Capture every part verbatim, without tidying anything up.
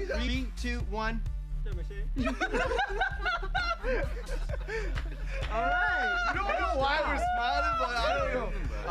Three, two, one. Alright. You don't know why we're smiling, but I don't know. I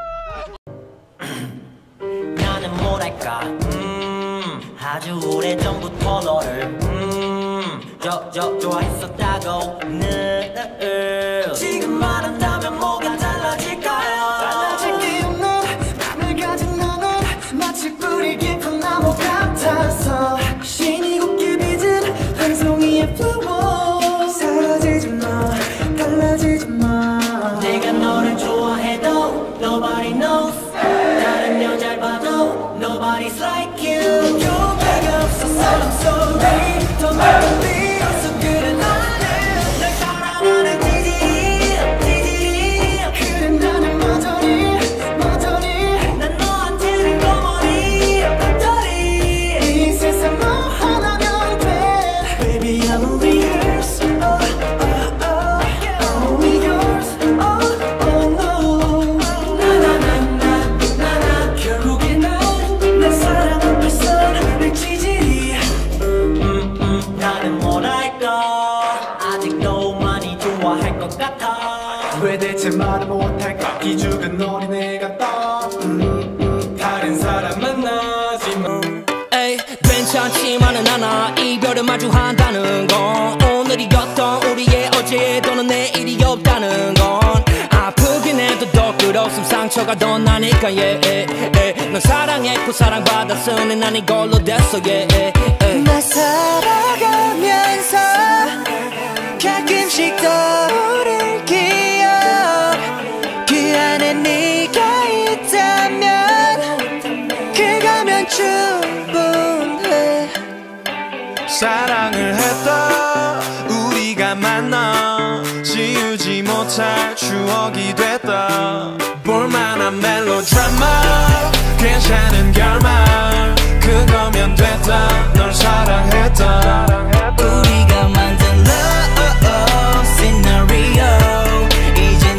don't know. 나는 뭐랄까 음, 아주 오래전부터 너를 음, 저, 저, 좋아했었다고 늘 지금 말한다면 뭐가 달라질까요 달라질 게 없는 맘을 가진 너는 마치 뿌리 깊은 나무 같아서 신이 곱게 빚은 한 송이의 flower 사라지지 마 달라지지 마 내가 너를 좋아해도 nobody knows 다른 여자를 봐도 nobody's like you 교배가 없어서 I'm sorry 더 많은 비 없어 그래 나는 널 사랑하는 지질이 지질이 그래 나는 모조리 모조리 난 너한테는 거머리 덕터리 이 세상 너 하나면 돼 Baby I'm only yours oh oh oh only yours oh oh no 나나나나나나 결국엔 넌내 사랑 앞에서 내 지질이 음, 음, 나는 뭐랄까 아직도 많이 좋아할 것 같아 왜 대체 말을 못할까 기죽은 어린애 같다 음, 음, 다른 사람 만나지 마 에이 괜찮지만은 않아 이별을 마주한다는 건 오늘이었던 우리의 어제 또는 내일이 없다는 건 아프긴 해도 더 끌었음 상처가 더 나니까 yeah, yeah, yeah. 널 사랑했고 사랑받았으니 난 이걸로 됐어 yeah, yeah, yeah. 나 살아가면서 가끔씩 떠오를 기억 그 안에 네가 있다면 그거면 충분해 사랑을 했다 우리가 만나 지우지 못할 추억이 됐다 볼만한 멜로드라마 괜찮은 결말 그거면 됐다 널 사랑했다 우리가 만든 love scenario 이젠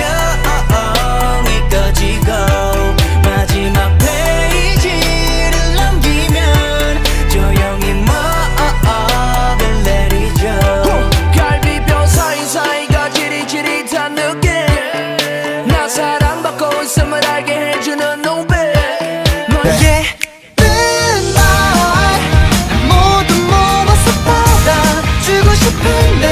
조명이 꺼지고 마지막 페이지를 넘기면 조용히 먹을 내리죠 갈비뼈 사이사이가 지릿지릿한 느낌 나 사랑받고 있음을 알게 해주는 노래 예쁜 날 모두 모아서 받아주고 싶은데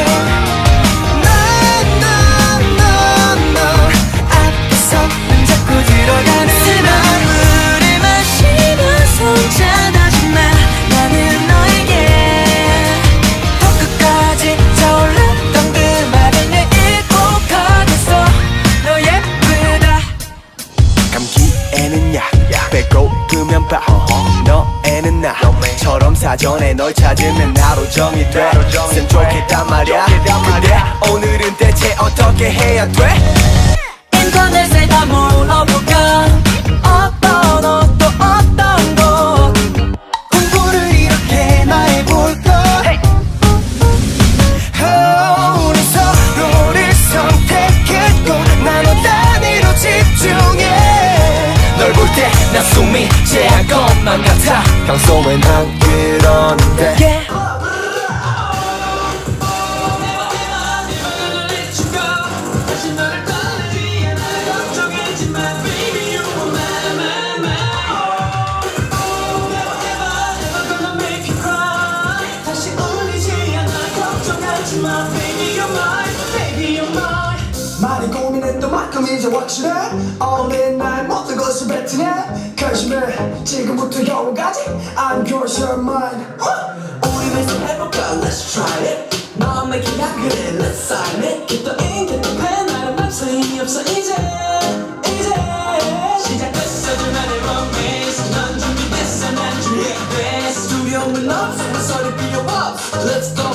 너너너너 앞에서는 자꾸 들어가는 술을 마시면서 혼자다지만 나는 너에게 더 끝까지 타올랐던 그 말을 내일 꼭 하겠어 너 예쁘다 감기에는 약 배고프면 밥 너에는 나처럼 사전에 널 찾으면 하루 종일 돼선 좋겠단 말야 근데 오늘은 대체 어떻게 해야 돼? 인터넷에 다 물어볼까 어떤 옷도 어떤 곳 공부를 이렇게 나 해볼까 oh, 우리 서로를 선택했고 나눠 단위로 집중해 널 볼 때 나 숨이 제한 것만 같아 평소엔 안 그런데 yeah. 많이 고민했던 만큼 이제 확실해 어린 날 모든 것을 뱉으네 결심해 지금부터 영원까지 I'm yours, you're mine 우리 왼손 해볼까 Let's try it 너 맥히야 그래 Let's sign it Get the ink, get the pen 나는 맘써 힘이 없어 이제 이제 시작됐어 둘만의 romance 넌 준비됐어 난 준비됐어 두려움은 없어 내 소리 필요 없어 Let's go